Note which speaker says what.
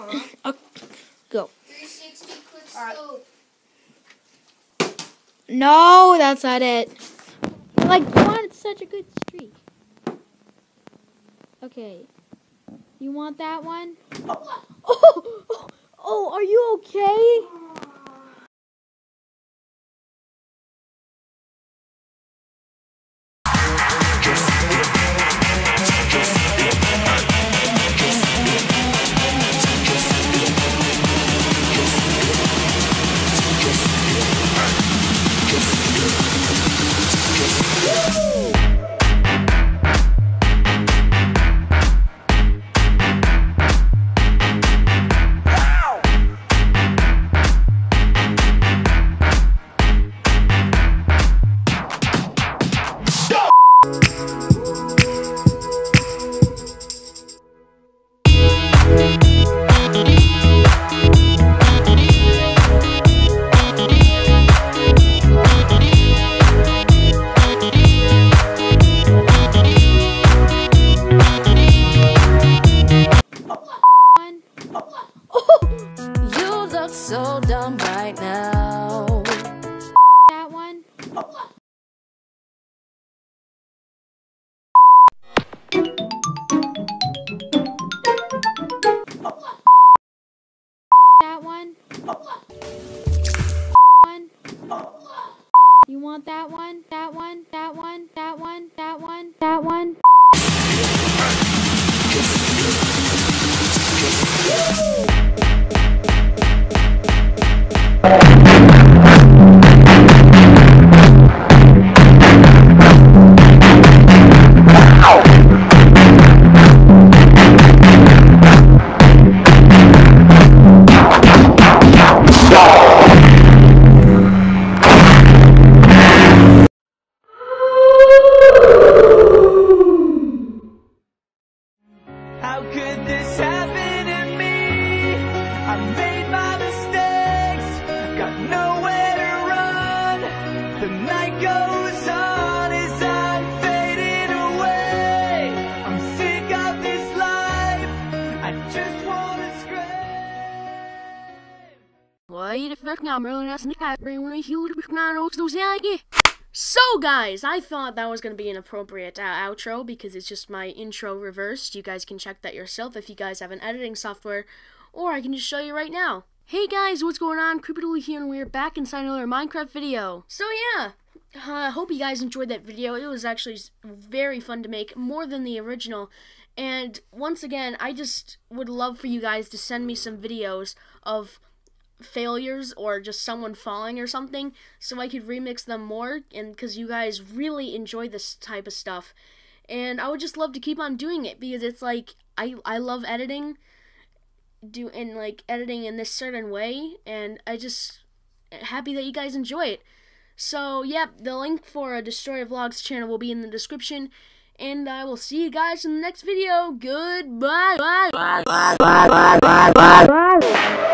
Speaker 1: Go.
Speaker 2: 360 quick scope.
Speaker 1: No, that's not it. Like, you wanted such a good streak. Okay. You want that one? Oh, are you okay?
Speaker 3: So dumb right now.
Speaker 1: That one? That one? You want that one? That one? That one? That one? That one? That one?
Speaker 4: How could this happen to me? I made my mistakes, got nowhere to run. The night goes on as I'm fading away. I'm sick of this life, I just wanna scream.
Speaker 5: So guys, I thought that was going to be an appropriate outro because it's just my intro reversed. You guys can check that yourself if you guys have an editing software, or I can just show you right now. Hey guys, what's going on? Creepy here, and we're back inside another Minecraft video. So yeah, I hope you guys enjoyed that video. It was actually very fun to make, more than the original. And once again, I just would love for you guys to send me some videos of failures or just someone falling or something, so I could remix them more, and because you guys really enjoy this type of stuff, and I would just love to keep on doing it because it's like I love editing, editing in this certain way, and I just happy that you guys enjoy it. So yeah, the link for a Destroyer Vlogs channel will be in the description, and I will see you guys in the next video. Goodbye. Bye.